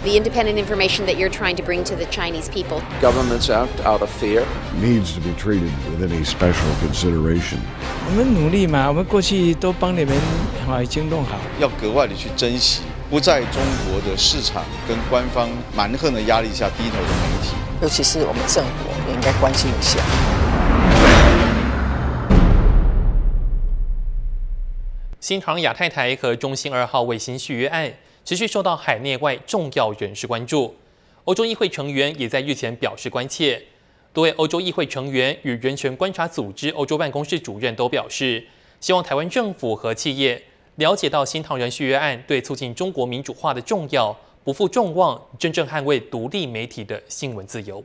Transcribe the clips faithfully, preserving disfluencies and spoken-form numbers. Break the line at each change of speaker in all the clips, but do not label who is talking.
the independent information that you're trying to bring to the Chinese people.
Governments act out of fear.
Needs to be treated with any special consideration.
我们努力嘛，我们过去都帮你们啊已经弄好，
要格外的去珍惜，不在中国的市场跟官方蛮横的压力下低头的媒体，
尤其是我们政府也应该关心一下。
新唐亚太台和中兴二号卫星续约案持续受到海内外重要人士关注，欧洲议会成员也在日前表示关切。多位欧洲议会成员与人权观察组织欧洲办公室主任都表示，希望台湾政府和企业了解到新唐人续约案对促进中国民主化的重要，不负众望，真正捍卫独立媒体的新闻自由。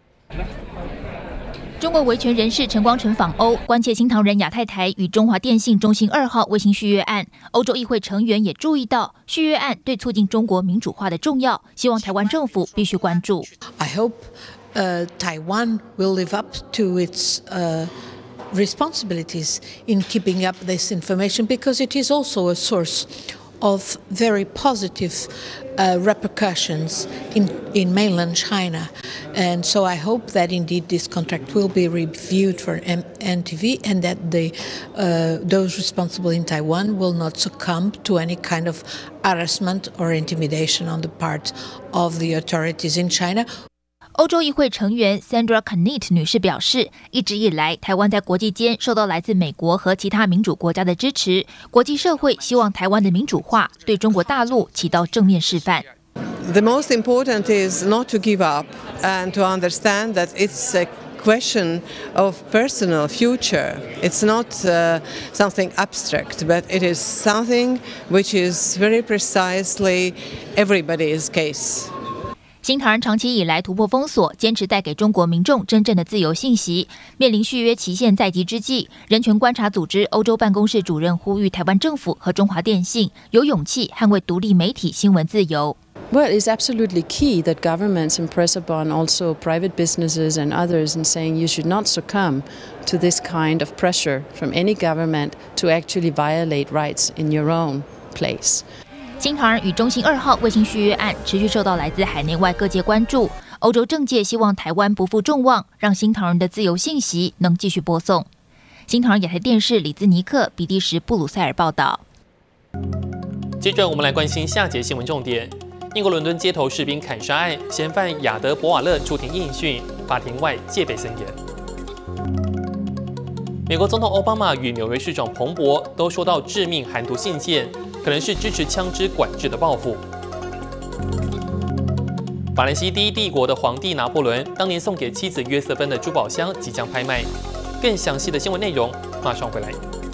中国维权人士陈光诚访欧，关切新唐人亚太台与中华电信中兴二号卫星续约案。欧洲议会成员也注意到续约案对促进中国民主化的重要，希望台湾政府必须关注。
I hope, uh, Taiwan will live up to its, uh, responsibilities in keeping up this information because it is also a source of very positive uh, repercussions in, in mainland China. And so I hope that indeed this contract will be reviewed for N T V and that the, uh, those responsible in Taiwan will not succumb to any kind of harassment or intimidation on the part of the authorities in China.
欧洲议会成员 Sandra Knit 女士表示，一直以来，台湾在国际间受到来自美国和其他民主国家的支持，国际社会希望台湾的民主化对中国大陆起到正面示范。
The most important is not to give up and to understand that it's a question of personal future. It's not uh, something abstract, but it is something which is very precisely everybody's case.
新唐人长期以来突破封锁，坚持带给中国民众真正的自由信息。面临续约期限在即之际，人权观察组织欧洲办公室主任呼吁台湾政府和中华电信有勇气捍卫独立媒体新闻自由。
Well, it's absolutely key that governments impress upon also private businesses and others in saying you should not succumb to this kind of pressure from any government to actually violate rights in your own place.
新唐人与中兴二号卫星续约案持续受到来自海内外各界关注，欧洲政界希望台湾不负众望，让新唐人的自由信息能继续播送。新唐人亚太电视李兹尼克、比利时布鲁塞尔报道。
接着我们来关心下节新闻重点：英国伦敦街头士兵砍杀案，嫌犯亚德博瓦勒出庭应讯，法庭外戒备森严。美国总统奥巴马与纽约市长彭博都收到致命含毒信件，可能是支持枪支管制的报复。法兰西第一帝国的皇帝拿破仑当年送给妻子约瑟芬的珠宝箱即将拍卖，更详细的新闻内容马上回来。